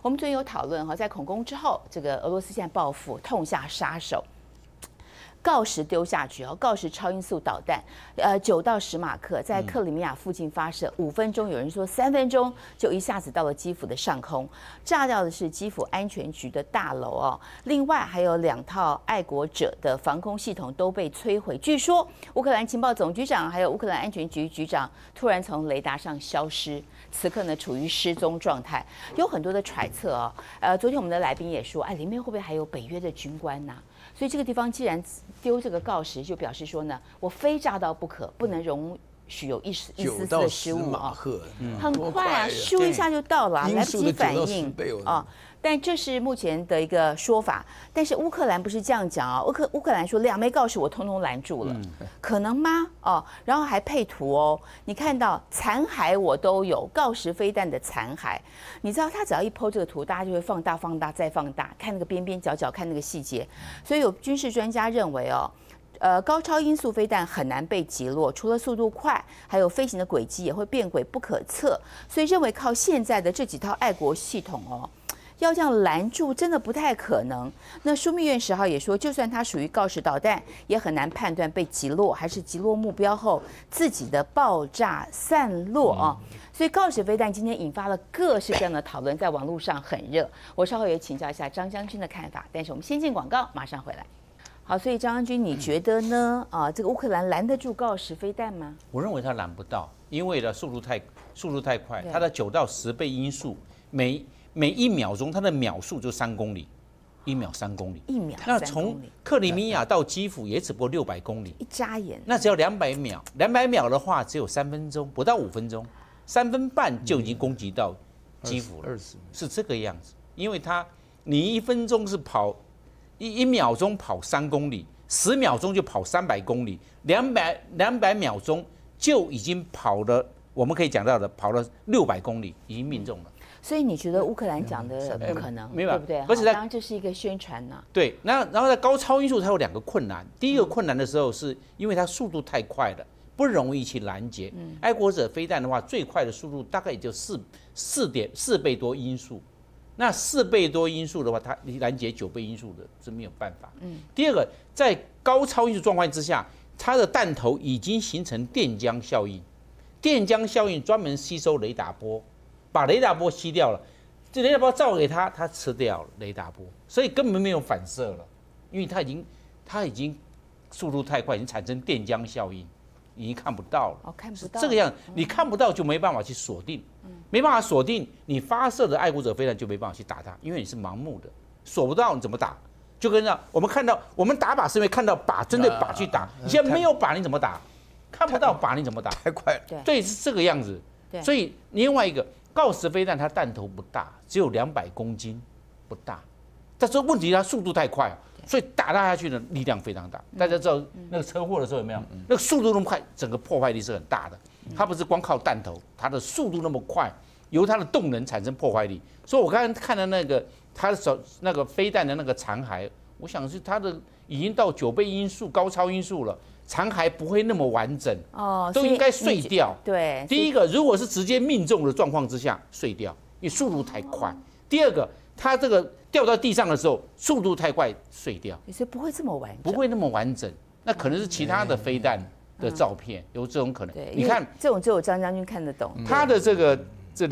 我们昨天有讨论哈，在恐攻之后，这个俄罗斯现在报复，痛下杀手。锆石丢下去锆石超音速导弹，9到10马克，在克里米亚附近发射，5分钟，有人说3分钟就一下子到了基辅的上空，炸掉的是基辅安全局的大楼哦。另外还有2套爱国者的防空系统都被摧毁。据说乌克兰情报总局长还有乌克兰安全局局长突然从雷达上消失，此刻呢处于失踪状态，有很多的揣测哦。昨天我们的来宾也说，里面会不会还有北约的军官呐？所以这个地方既然丢这个锆石，就表示说呢，我非炸到不可，不能容许有一丝丝的失误啊。很快啊，咻一下就到了，来不及反应啊。但这是目前的一个说法，但是乌克兰不是这样讲啊，乌克兰说2枚锆石我通通拦住了，可能吗？哦，然后还配图哦，你看到残骸我都有，锆石飞弹的残骸，你知道他只要一 po 这个图，大家就会放大、放大再放大，看那个边边角角，看那个细节，所以有军事专家认为哦。高超音速飞弹很难被击落，除了速度快，还有飞行的轨迹也会变轨不可测，所以认为靠现在的这几套爱国系统哦，要这样拦住真的不太可能。那枢密院10号也说，就算它属于锆石导弹，也很难判断被击落还是击落目标后自己的爆炸散落啊。所以锆石飞弹今天引发了各式各样的讨论，在网络上很热。我稍后也请教一下张将军的看法，但是我们先进广告，马上回来。好，所以张将军，你觉得呢？这个乌克兰拦得住锆石飞弹吗？ 我认为它拦不到，因为呢速度太快，它的9到10倍音速，每1秒钟它的秒速就3公里，1秒3公里，1秒3公里。那从克里米亚到基辅也只不过600公里， 一眨眼， 那只要200秒，200秒的话只有3分钟，不到5分钟，3分半就已经攻击到基辅了，是这个样子。因为你1分钟是跑。1秒钟跑3公里，10秒钟就跑300公里，200秒钟就已经跑了，我们可以讲到的跑了600公里，已经命中了。 所以你觉得乌克兰讲的不可能，对不对？ 而且当然这是一个宣传呐。 对，然后在高超音速它有2个困难，第一个困难的时候是因为它速度太快了，不容易去拦截。爱国者飞弹的话，最快的速度大概也就4倍多音速。那4倍多音速的话，它拦截9倍音速的是没有办法。第二个，在高超音速状况之下，它的弹头已经形成电浆效应。电浆效应专门吸收雷达波，把雷达波吸掉了，这雷达波照给它，它吃掉了雷达波，所以根本没有反射了，因为它已经速度太快，已经产生电浆效应，已经看不到了。 看不到。 这个样，你看不到就没办法去锁定。没办法锁定，你发射的爱国者飞弹就没办法去打它，因为你是盲目的，锁不到你怎么打？就跟那我们看到，我们打靶是因为看到靶，针对靶去打，你现在没有靶你怎么打？看不到靶你怎么打？ 太快了。 对，是这个样子。所以另外一个锆石飞弹它弹头不大，只有200公斤，不大。但是问题它速度太快，所以打下去的力量非常大。大家知道那个车祸的时候有没有？那个速度那么快，整个破坏力是很大的。它不是光靠弹头，它的速度那么快，由它的动能产生破坏力。所以我刚才看的那个它的那个飞弹的那个残骸，我想是它的已经到9倍音速、高超音速了，残骸不会那么完整，都应该碎掉。 对， 第一个，如果是直接命中的状况之下碎掉，因为速度太快；第二个，它这个掉到地上的时候速度太快碎掉， 所以不会这么完整， 不会那么完整。那可能是其他的飞弹的照片，有这种可能。你看， 这种只有张将军看得懂。 他的这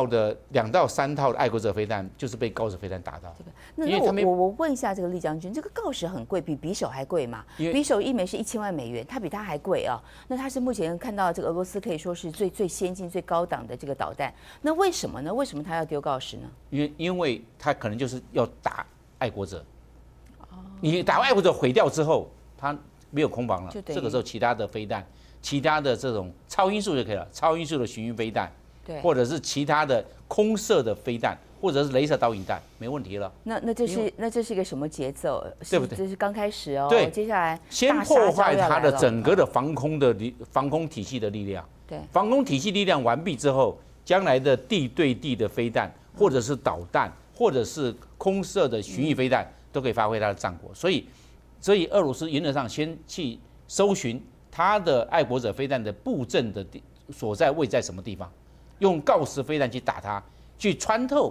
2到3套的爱国者飞弹就是被锆石飞弹打到。 那我问一下这个厉将军，这个锆石很贵，比匕首还贵嘛？匕首1枚是1000万美元，它比它还贵啊。那它是目前看到这个俄罗斯可以说是最先进、最高档的这个导弹。那为什么呢？为什么他要丢锆石呢？ 因为他可能就是要打爱国者。你打爱国者毁掉之后，他没有空防了，这个时候其他的飞弹、其他的这种超音速就可以了，超音速的巡弋飞弹，或者是其他的空射的飞弹，或者是雷射导引弹，没问题了。 那这是一个什么节奏？ 对不对？ 这是刚开始哦。 对， 接下来先破坏它的整个的防空体系的力量。 对， 防空体系力量完毕之后，将来的地对地的飞弹，或者是导弹，或者是空射的巡弋飞弹，都可以发挥它的战果。所以俄罗斯原则上先去搜寻它的爱国者飞弹的布阵的所在位在什么地方，用锆石飞弹去打它，去穿透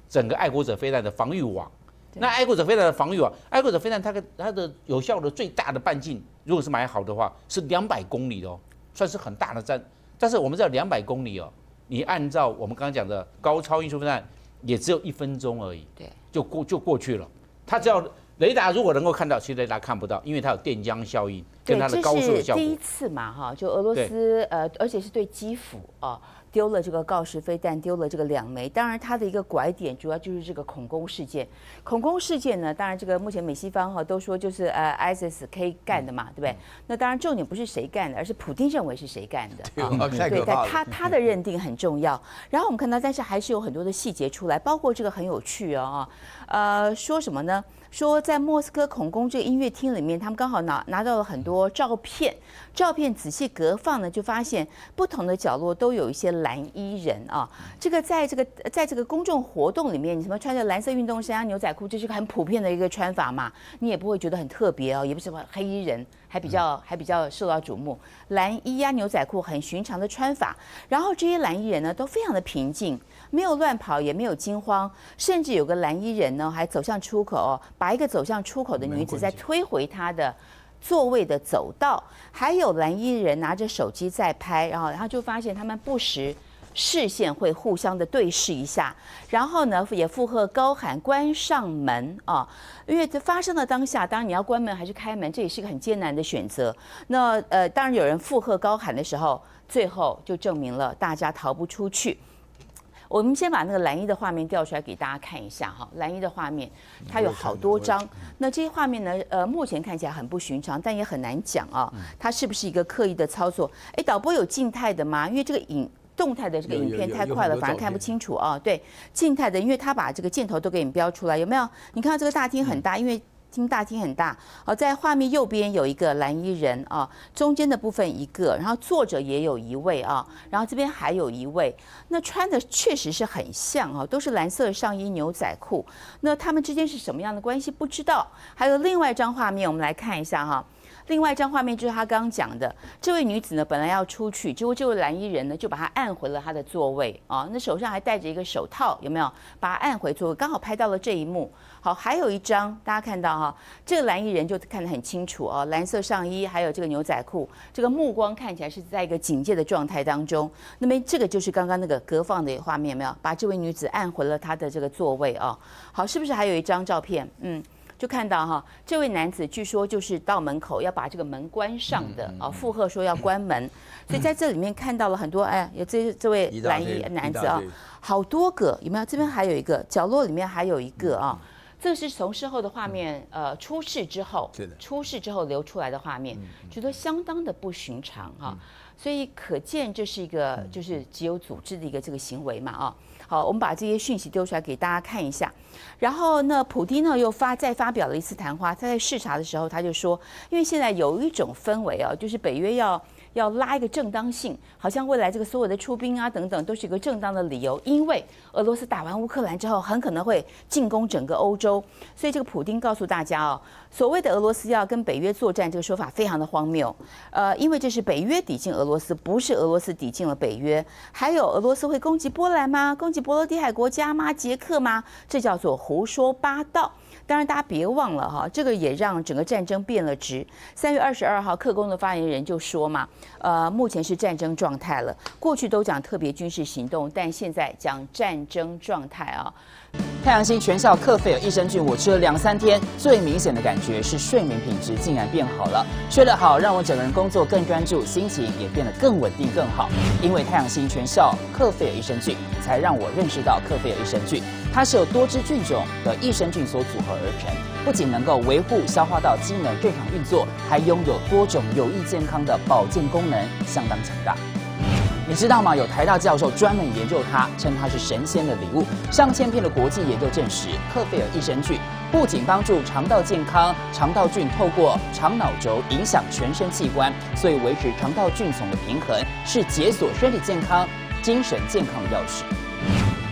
整个爱国者飞弹的防御网。那爱国者飞弹的防御网，爱国者飞弹它的有效的最大的半径，如果是买好的话，是200公里哦，算是很大的战。但是我们知道200公里哦，你按照我们刚刚讲的高超音速飞弹，也只有1分钟而已， 对， 就过去了。它只要雷达如果能够看到，其实雷达看不到，因为它有电浆效应跟它的高速的效果。 这是第一次嘛，哈，就俄罗斯而且是对基辅啊。丢了这个锆石飞弹，丢了这个2枚。当然，它的一个拐点主要就是这个恐攻事件。恐攻事件呢，当然这个目前美西方哈都说就是ISIS-K 干的嘛，对不对？那当然重点不是谁干的，而是普丁认为是谁干的啊。对，他的认定很重要。然后我们看到，但是还是有很多的细节出来，包括这个很有趣哦，说什么呢？说在莫斯科恐攻这个音乐厅里面，他们刚好拿到了很多照片，仔细隔放呢，就发现不同的角落都有一些蓝衣人啊。这个在这个公众活动里面，你什么穿着蓝色运动衫啊、牛仔裤，这是个很普遍的一个穿法嘛，你也不会觉得很特别哦，也不是什么黑衣人。还比较受到瞩目，蓝衣啊牛仔裤很寻常的穿法，然后这些蓝衣人呢都非常的平静，没有乱跑，也没有惊慌，甚至有个蓝衣人呢还走向出口哦，把一个走向出口的女子再推回她的座位的走道，还有蓝衣人拿着手机在拍，然后就发现他们不时视线会互相的对视一下，然后呢也附和高喊关上门啊，因为这发生的当下，当然你要关门还是开门，这也是个很艰难的选择。那当然有人附和高喊的时候，最后就证明了大家逃不出去。我们先把那个蓝衣的画面调出来给大家看一下哈，蓝衣的画面它有好多张，那这些画面呢，目前看起来很不寻常，但也很难讲啊，它是不是一个刻意的操作？哎，导播有静态的吗？因为这个动态的这个影片太快了，反而看不清楚啊。对，静态的，因为它把这个箭头都给你标出来，有没有？你看到这个大厅很大，因为大厅很大。在画面右边有一个蓝衣人啊，中间的部分一个，然后坐着也有一位啊，然后这边还有一位。那穿的确实是很像啊，都是蓝色上衣牛仔裤。那他们之间是什么样的关系？不知道。还有另外一张画面，我们来看一下哈。另外一张画面就是他刚刚讲的，这位女子呢本来要出去，结果这位蓝衣人呢就把她按回了她的座位啊，那手上还戴着一个手套，有没有？把她按回座位，刚好拍到了这一幕。好，还有一张大家看到哈，这个蓝衣人就看得很清楚哦，蓝色上衣还有这个牛仔裤，这个目光看起来是在一个警戒的状态当中。那么这个就是刚刚那个隔放的画面，有没有？把这位女子按回了她的这个座位啊。好，是不是还有一张照片？就看到哈，这位男子据说就是到门口要把这个门关上的啊，附和说要关门，所以在这里面看到了很多，哎，有这位蓝衣男子啊，好多个，有没有？这边还有一个角落里面还有一个啊，这是从事后的画面，出事之后流出来的画面，觉得相当的不寻常哈，所以可见这是一个就是极有组织的一个这个行为嘛啊。好，我们把这些讯息丢出来给大家看一下。然后呢，普丁呢又再发表了一次谈话。他在视察的时候，他就说，因为现在有一种氛围啊，就是北约要拉一个正当性，好像未来这个所有的出兵啊等等都是一个正当的理由，因为俄罗斯打完乌克兰之后，很可能会进攻整个欧洲。所以这个普丁告诉大家哦，所谓的俄罗斯要跟北约作战这个说法非常的荒谬。因为这是北约抵近俄罗斯，不是俄罗斯抵近了北约。还有俄罗斯会攻击波兰吗？攻击波罗的海国家吗？捷克吗？这叫做胡说八道。当然，大家别忘了哈，这个也让整个战争变了质。3月22号，克宫的发言人就说嘛，目前是战争状态了。过去都讲特别军事行动，但现在讲战争状态啊。 太阳星全效克菲尔益生菌，我吃了2-3天，最明显的感觉是睡眠品质竟然变好了。睡得好，让我整个人工作更专注，心情也变得更稳定更好。因为太阳星全效克菲尔益生菌，才让我认识到克菲尔益生菌，它是由多支菌种的益生菌所组合而成，不仅能够维护消化道机能正常运作，还拥有多种有益健康的保健功能，相当强大。你知道吗？有台大教授专门研究它，称它是神仙的礼物。上千篇的国际研究证实，克菲尔益生菌不仅帮助肠道健康，肠道菌透过肠脑轴影响全身器官，所以维持肠道菌丛的平衡，是解锁身体健康、精神健康的钥匙。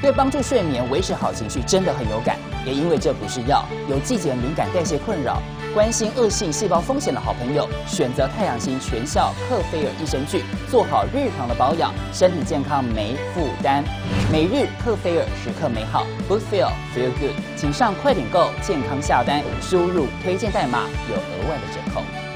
对帮助睡眠、维持好情绪真的很有感。也因为这不是药，有季节敏感、代谢困扰、关心恶性细胞风险的好朋友，选择太阳星全效克菲尔益生菌，做好日常的保养，身体健康没负担。每日克菲尔，时刻美好 ，Good Feel Feel Good，请上快点购健康下单，输入推荐代码有额外的折扣。